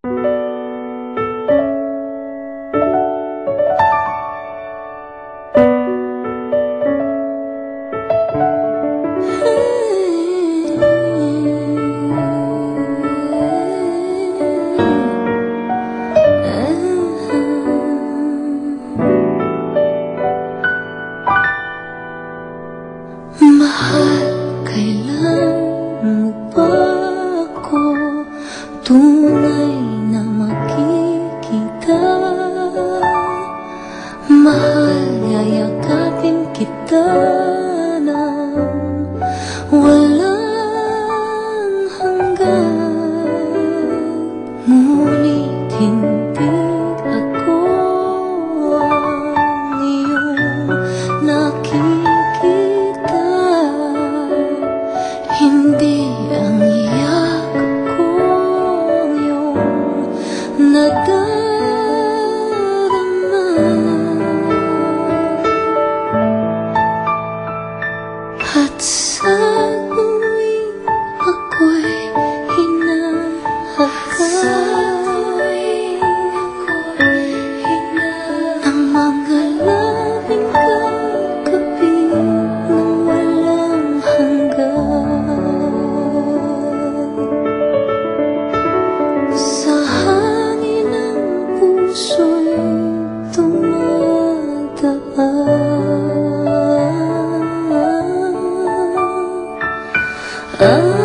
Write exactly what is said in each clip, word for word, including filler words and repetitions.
Mahal, kailan mo ba ako tunay na makikita? Mahal, yayakapin kita nang walang hanggan. Ngunit hindi ako ang iyong nakikita. Hindi ang yakap ko ang iyong nadarama. At sa tuwing ako'y hinahagkan ang mga labing kagabi nang walang hanggan. Sa hangin ng puso'y dumadaan.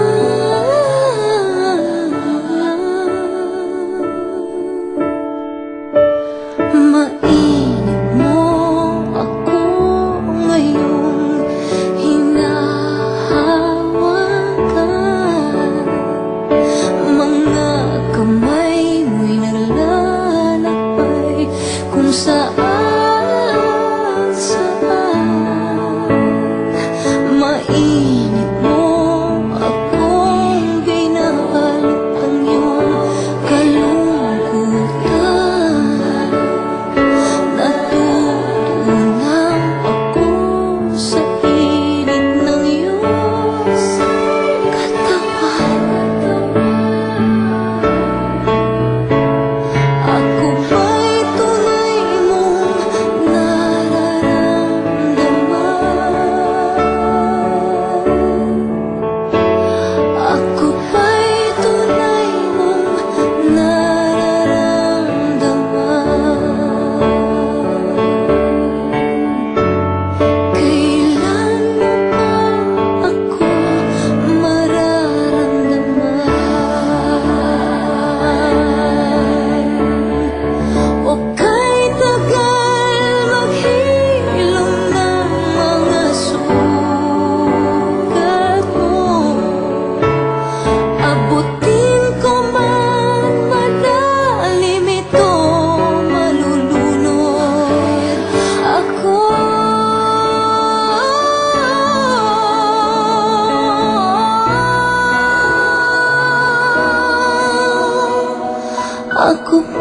Mainit mo ako ngayong hinahawakan. Mga kamay mo'y nalalakbay kung saan saan. Mainit mo akong binabalot ang iyong kalungkutan. Natutunaw ako sa init ng iyong katawan. Ako ba'y tunay mong nararamdaman? Ako ba'y tunay mong nararamdaman? Kailan mo pa ako mararamdaman? O kay tagal maghilom ng mga sugat mo, abutin ko man malalim ito, malulunod ako. Ako